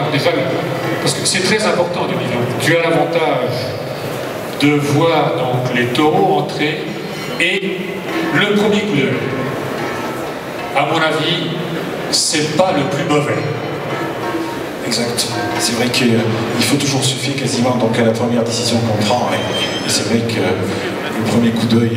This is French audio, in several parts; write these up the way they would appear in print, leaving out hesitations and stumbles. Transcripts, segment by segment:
déjà, parce que c'est très important du vivant. Tu as l'avantage de voir donc les taureaux entrer et le premier coup d'œil. À mon avis, c'est pas le plus mauvais. Exact. C'est vrai qu'il faut toujours se fier quasiment donc, à la première décision qu'on prend. Et c'est vrai que le premier coup d'œil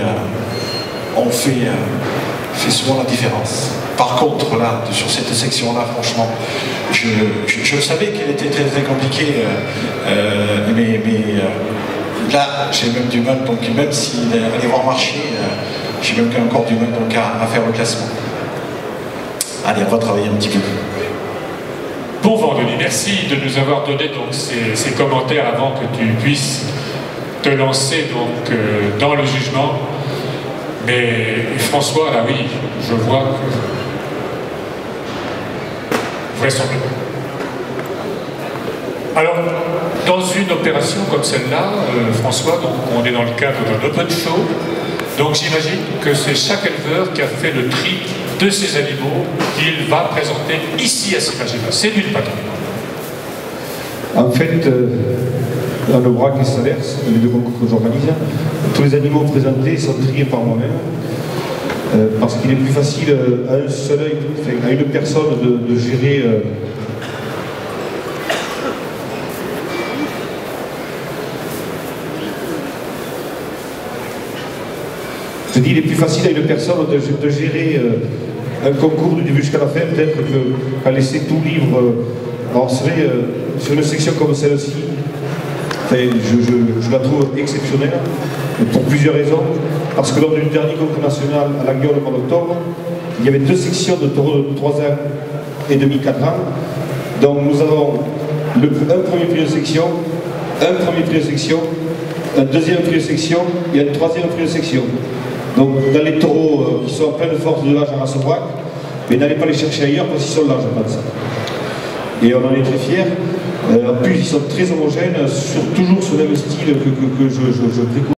fait souvent la différence. Par contre, là, sur cette section-là, franchement, je savais qu'elle était très très compliquée, mais là, j'ai même du mal, donc même s'il allait voir marcher, j'ai même encore du mal donc, à faire le classement. Allez, on va travailler un petit peu. Bon vendredi, merci de nous avoir donné donc ces commentaires avant que tu puisses te lancer donc, dans le jugement. Mais François, là oui, je vois que vraisemblablement. Alors, dans une opération comme celle-là, François, donc on est dans le cadre d'un open show, donc j'imagine que c'est chaque éleveur qui a fait le tri de ces animaux qu'il va présenter ici à ces images-là. C'est d'une patrie. En fait, dans le BRAC et Salers, les deux concours que j'organise, tous les animaux présentés sont triés par moi-même, parce qu'il est plus facile à un seul œil, enfin, à une personne de gérer je dis, il est plus facile à une personne de gérer un concours du début jusqu'à la fin, peut-être qu'à laisser tout libre. Alors c'est vrai, sur une section comme celle-ci, enfin, je la trouve exceptionnelle, pour plusieurs raisons. Parce que lors du dernier concours national à la Gueule au mois d'octobre, il y avait deux sections de taureaux de 3 ans et demi, 4 ans. Donc nous avons un premier prix de section, un premier prix de section, un deuxième prix de section et un troisième prix de section. Donc dans les taureaux qui sont en pleine force de l'âge à Rassebrac, mais n'allez pas les chercher ailleurs parce qu'ils sont là, je pense. Et on en est très fiers. En plus, ils sont très homogènes, toujours sur le même style que je préconise.